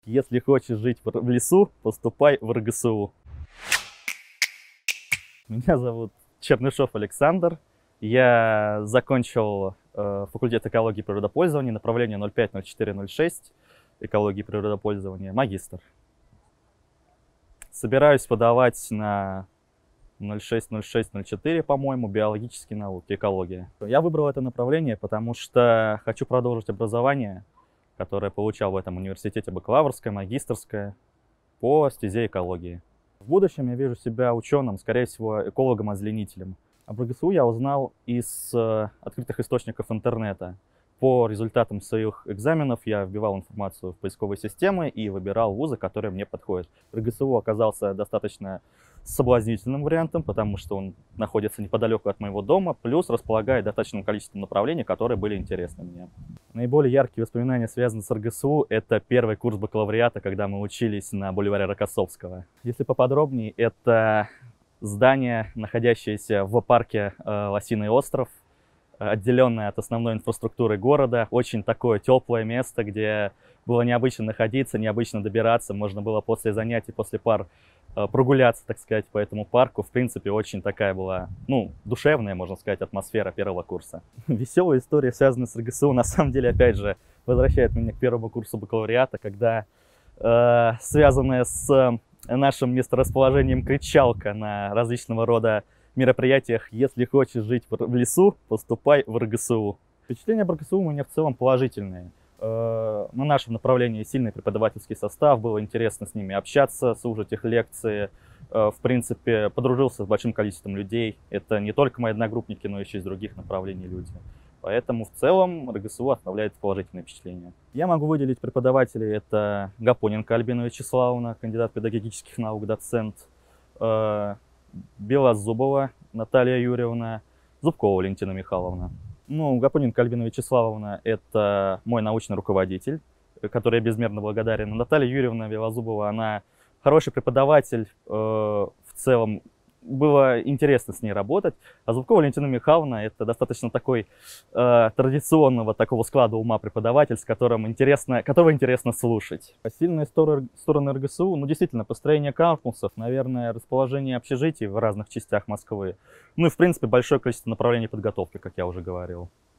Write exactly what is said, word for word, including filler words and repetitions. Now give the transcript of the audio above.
Если хочешь жить в лесу, поступай в эр гэ эс у. Меня зовут Чернышов Александр. Я закончил э, факультет экологии и природопользования, направление ноль пять ноль четыре ноль шесть, экологии и природопользования, магистр. Собираюсь подавать на ноль шесть ноль шесть ноль четыре, по-моему, биологические науки, экология. Я выбрал это направление, потому что хочу продолжить образование, которое получал в этом университете, бакалаврское, магистерское, по стезе экологии. В будущем я вижу себя ученым, скорее всего, экологом-озеленителем. Об эр гэ эс у я узнал из э, открытых источников интернета. По результатам своих экзаменов я вбивал информацию в поисковые системы и выбирал вузы, которые мне подходят. эр гэ эс у оказался достаточно соблазнительным вариантом, потому что он находится неподалеку от моего дома, плюс располагает достаточным количеством направлений, которые были интересны мне. Наиболее яркие воспоминания, связанные с эр гэ эс у, это первый курс бакалавриата, когда мы учились на бульваре Рокоссовского. Если поподробнее, это здание, находящееся в парке э, Лосиный остров, отделенное от основной инфраструктуры города. Очень такое теплое место, где было необычно находиться, необычно добираться. Можно было после занятий, после пар прогуляться, так сказать, по этому парку. В принципе, очень такая была, ну, душевная, можно сказать, атмосфера первого курса. Веселая история, связанная с эр гэ эс у, на самом деле, опять же, возвращает меня к первому курсу бакалавриата, когда э, связанная с нашим месторасположением кричалка на различного рода мероприятиях: если хочешь жить в лесу, поступай в эр гэ эс у. Впечатления об эр гэ эс у у меня в целом положительные. На нашем направлении сильный преподавательский состав, было интересно с ними общаться, слушать их лекции. В принципе, подружился с большим количеством людей. Это не только мои одногруппники, но еще и из других направлений люди. Поэтому в целом эр гэ эс у оставляет положительное впечатление. Я могу выделить преподавателей. Это Гапоненко Альбина Вячеславовна, кандидат педагогических наук, доцент. Белозубова Наталья Юрьевна, Зубкова Валентина Михайловна. Ну, Гапоненко Альбина Вячеславовна – это мой научный руководитель, который я безмерно благодарен. Наталья Юрьевна Белозубова, она хороший преподаватель, э, в целом было интересно с ней работать. А Зубкова Валентина Михайловна – это достаточно такой э, традиционного такого склада ума преподаватель, с которым интересно, которого интересно слушать. Сильные стороны, стороны эр гэ эс у, ну, действительно, построение кампусов, наверное, расположение общежитий в разных частях Москвы. Ну и, в принципе, большое количество направлений подготовки, как я уже говорил.